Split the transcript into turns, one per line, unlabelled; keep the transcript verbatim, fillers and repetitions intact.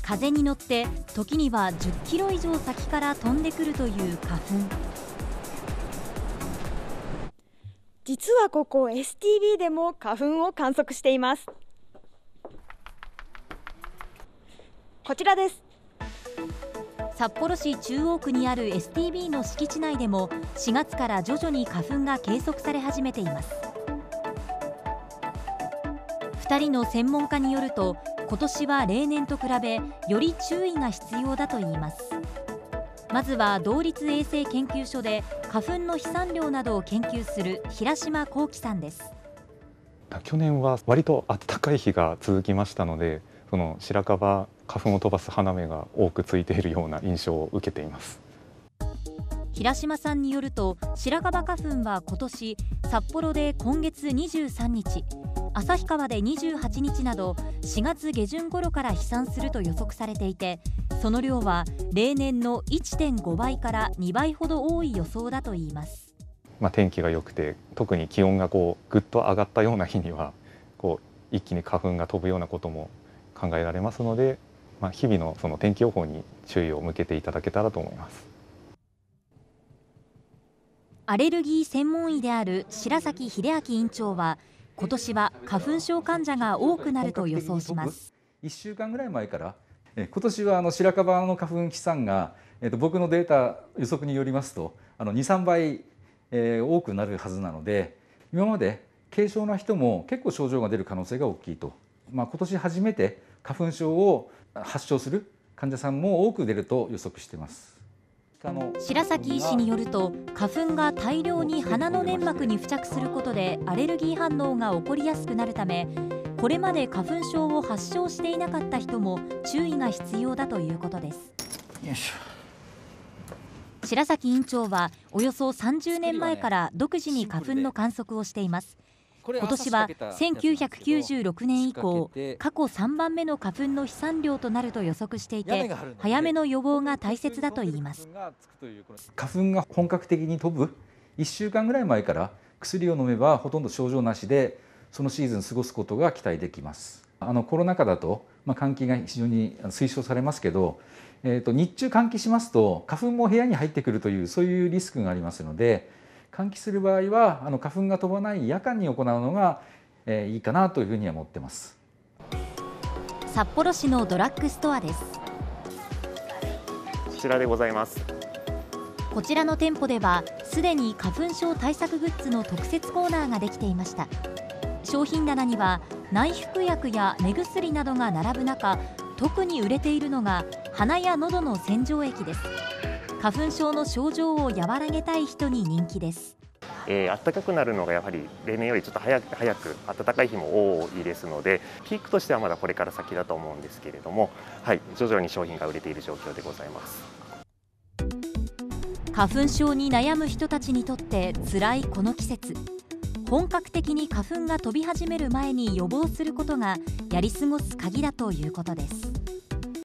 風に乗って時にはじゅっキロ以上先から飛んでくるという花粉。
実はここ エスティービー でも花粉を観測しています。こちらです。
札幌市中央区にある エスティービー の敷地内でもしがつから徐々に花粉が計測され始めています。ふたりの専門家によると、今年は例年と比べより注意が必要だといいます。まずは同立衛生研究所で花粉の飛散量などを研究する平島幸喜さんです。
去年は割と暖かい日が続きましたので、その白樺花粉を飛ばす花芽が多くついているような印象を受けています。
平島さんによると、白樺花粉は今年札幌で今月にじゅうさんにち、旭川でにじゅうはちにちなどしがつげじゅん頃から飛散すると予測されていて、その量は例年の いってんごばいからにばいほど多い予想だといいます。
まあ、天気が良くて特に気温がこうぐっと上がったような日にはこう一気に花粉が飛ぶようなことも考えられますので、まあ、日々のその天気予報に注意を向けていただけたらと思います。
アレルギー専門医である白崎秀明院長は、今年は花粉症患者が多くなると予想します。
いっしゅうかんぐらい前からえ今年はあの白樺の花粉飛散が、えっと、僕のデータ予測によりますとあのに、さんばい、えー、多くなるはずなので、今まで軽症な人も結構症状が出る可能性が大きいと、まあ、今年初めて花粉症を発症する患者さんも多く出ると予測しています。
白崎医師によると、花粉が大量に鼻の粘膜に付着することでアレルギー反応が起こりやすくなるため、これまで花粉症を発症していなかった人も注意が必要だということです。よいしょ。白崎院長はおよそさんじゅうねんまえから独自に花粉の観測をしています。今年はせんきゅうひゃくきゅうじゅうろくねん以降、過去さんばんめの花粉の飛散量となると予測していて、早めの予防が大切だといいます。
花粉が本格的に飛ぶいっしゅうかんぐらい前から薬を飲めばほとんど症状なしでそのシーズン過ごすことが期待できます。あのコロナ禍だと、まあ、換気が非常に推奨されますけど、えーと、日中換気しますと花粉も部屋に入ってくるというそういうリスクがありますので、換気する場合はあの花粉が飛ばない夜間に行うのが、えー、いいかなというふうには思ってます。
札幌市のドラッグストアです。
こちらでございます。
こちらの店舗ではすでに花粉症対策グッズの特設コーナーができていました。商品棚には内服薬や目薬などが並ぶ中、特に売れているのが鼻や喉の洗浄液です。花粉症の症状を和らげたい人に人気です。
えー、暖かくなるのがやはり例年よりちょっと早く早く暖かい日も多いですので、ピークとしてはまだこれから先だと思うんですけれども、はい、徐々に商品が売れている状況でございます。
花粉症に悩む人たちにとって辛いこの季節、本格的に花粉が飛び始める前に予防することがやり過ごす鍵だということです。